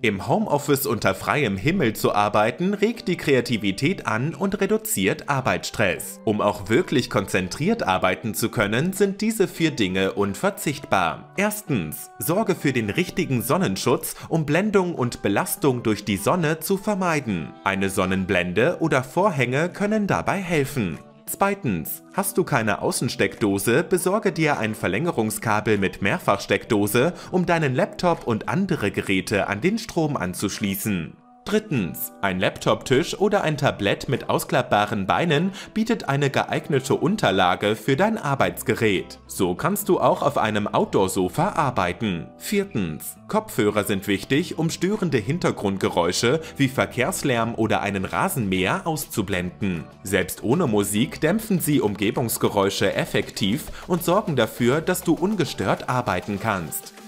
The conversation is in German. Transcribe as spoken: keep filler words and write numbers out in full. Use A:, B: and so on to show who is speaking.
A: Im Homeoffice unter freiem Himmel zu arbeiten, regt die Kreativität an und reduziert Arbeitsstress. Um auch wirklich konzentriert arbeiten zu können, sind diese vier Dinge unverzichtbar. Erstens, sorge für den richtigen Sonnenschutz, um Blendung und Belastung durch die Sonne zu vermeiden. Eine Sonnenblende oder Vorhänge können dabei helfen. Zweitens, hast du keine Außensteckdose, besorge dir ein Verlängerungskabel mit Mehrfachsteckdose, um deinen Laptop und andere Geräte an den Strom anzuschließen. Drittens, ein Laptoptisch oder ein Tablett mit ausklappbaren Beinen bietet eine geeignete Unterlage für dein Arbeitsgerät. So kannst du auch auf einem Outdoor-Sofa arbeiten. Viertens, Kopfhörer sind wichtig, um störende Hintergrundgeräusche wie Verkehrslärm oder einen Rasenmäher auszublenden. Selbst ohne Musik dämpfen sie Umgebungsgeräusche effektiv und sorgen dafür, dass du ungestört arbeiten kannst.